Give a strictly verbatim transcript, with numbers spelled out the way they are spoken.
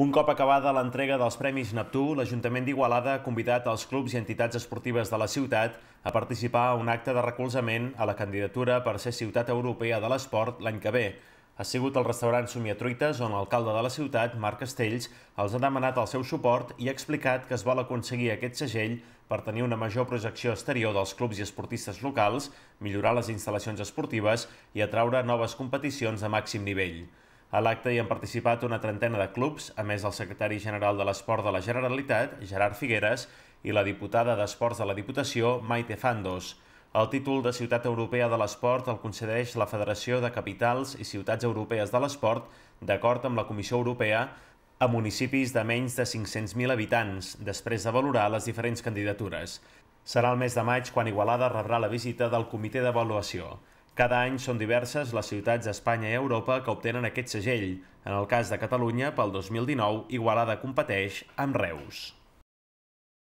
Un cop acabada l'entrega dels Premis Neptú, l'Ajuntament d'Igualada ha convidat els clubs i entitats esportives de la ciutat a participar a un acte de recolzament a la candidatura per ser Ciutat Europea de l'Esport l'any que ve. Ha sigut el restaurant Somiatruites on l'alcalde de la ciutat, Marc Castells, els ha demanat el seu suport i ha explicat que es vol aconseguir aquest segell per tenir una major projecció exterior dels clubs i esportistes locals, millorar les instal·lacions esportives i atraure noves competicions de màxim nivell. A l'acte hi han participat una trentena de clubs, a més el secretari general de l'Esport de la Generalitat, Gerard Figueres, i la diputada d'Esports de la Diputació, Maite Fandos. El títol de Ciutat Europea de l'Esport el concedeix la Federació de Capitals i Ciutats Europees de l'Esport, d'acord amb la Comissió Europea, a municipis de menys de cinc-cents mil habitants, després de valorar les diferents candidatures. Serà el mes de maig quan Igualada rebrà la visita del Comitè d'Avaluació. Cada any són diverses les ciutats d'Espanya i Europa que obtenen aquest segell. En el cas de Catalunya, pel dos mil dinou, Igualada competeix amb Reus.